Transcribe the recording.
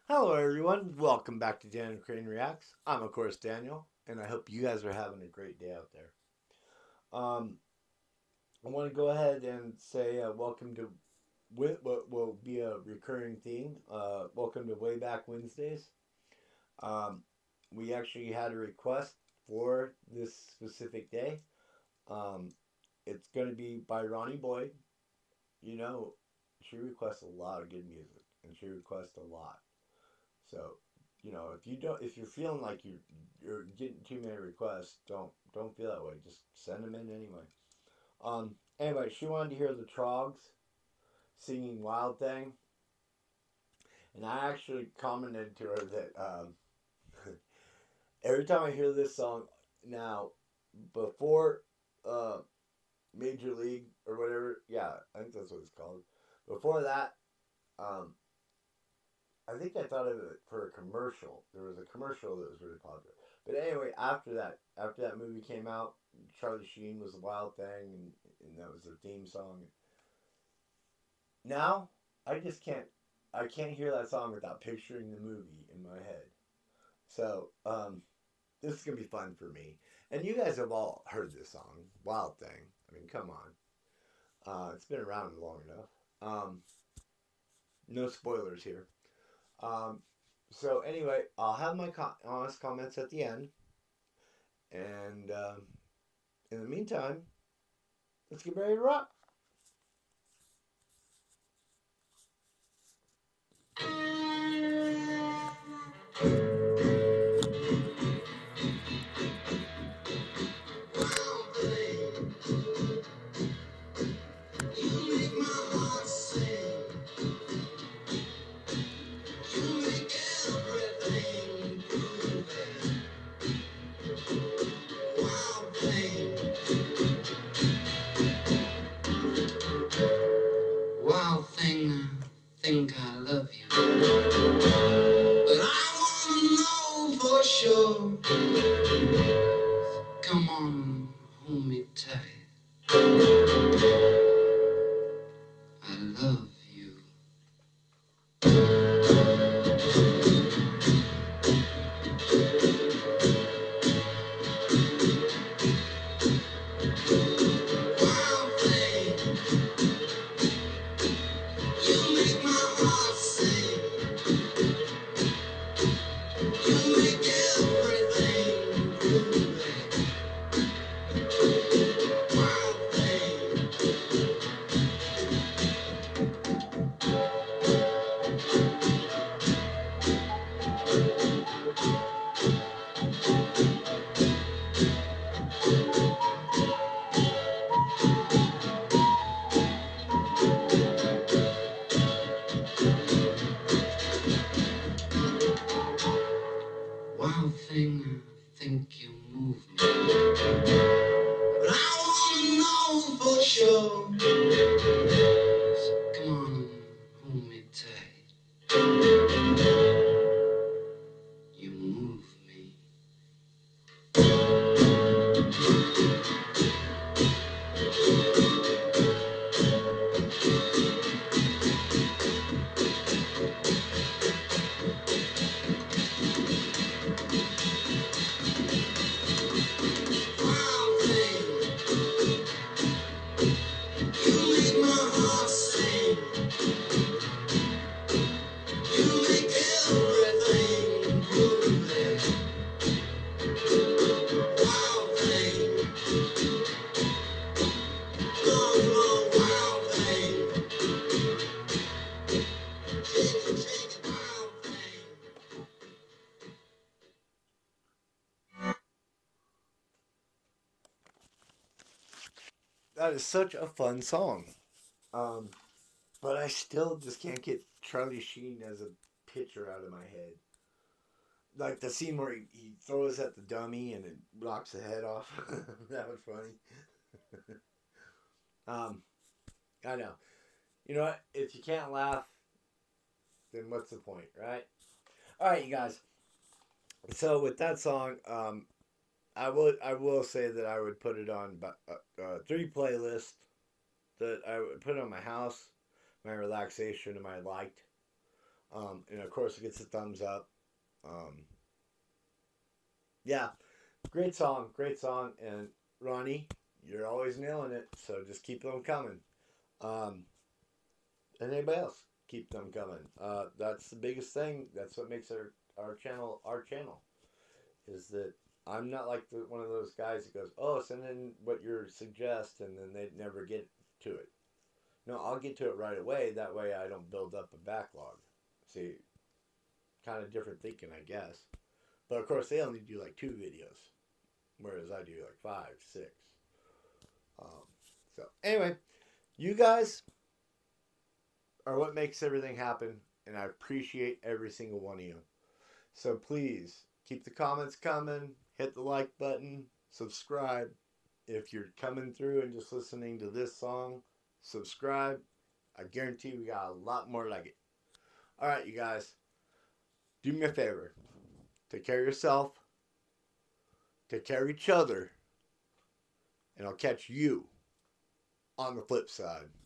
Hello, everyone. Welcome back to Daniel Crane Reacts. I'm, of course, Daniel, and I hope you guys are having a great day out there. Um, I want to go ahead and say welcome to what will be a recurring theme. Welcome to Way Back Wednesdays. Um, we actually had a request for this specific day. Um, it's going to be by Ronnie Boyd. You know, she requests a lot of good music, and she requests a lot. So, if you're feeling like you're getting too many requests, don't feel that way. Just send them in anyway. Anyway, she wanted to hear the Troggs singing "Wild Thing," and I actually commented to her that every time I hear this song now, before uh, Major League or whatever, yeah, I think that's what it's called. Before that, um, I think I thought of it for a commercial. There was a commercial that was really popular. But anyway, after that movie came out, Charlie Sheen was a wild thing, and that was their theme song. Now, I just can't. I can't hear that song without picturing the movie in my head. So, this is gonna be fun for me. And you guys have all heard this song, "Wild Thing." I mean, come on. It's been around long enough. Um, no spoilers here. Um, so anyway, I'll have my honest comments at the end, and in the meantime, let's get ready to rock. Wild thing, I think I love you. But I wanna know for sure. Come on, hold me tight. I love you. Wild thing, you make my heart sing. You make everything groovy. Wild thing. Wild thing, I think you move me. But I wanna know for sure. So come on, hold me tight. You move me. Wild thing, you make my heart sing. You make everything groovy. Wild thing, long, long wild thing. Shake it, wild thing. That is such a fun song. Um, but I still just can't get Charlie Sheen as a picture out of my head. Like the scene where he throws at the dummy and it knocks the head off. That was funny. Um, I know. You know what? If you can't laugh, then what's the point, right? All right, you guys. So with that song, I will say that I would put it on three playlists that I would put on my house, my relaxation, and my liked. And of course, it gets a thumbs up. Um, yeah, great song, great song. And Ronnie, you're always nailing it. So just keep them coming. Um, and anybody else, keep them coming. That's the biggest thing. That's what makes our channel our channel. Is that I'm not like one of those guys that goes, oh, send in what you suggest, and then they never get to it. No, I'll get to it right away. That way I don't build up a backlog. See, kind of different thinking, I guess. But of course, they only do like 2 videos, whereas I do like 5, 6. Um, so anyway, you guys are what makes everything happen, and I appreciate every single one of you. So please keep the comments coming, hit the like button, subscribe. If you're coming through and just listening to this song, subscribe. I guarantee we got a lot more like it. All right, you guys, do me a favor. Take care of yourself. Take care of each other. And I'll catch you on the flip side.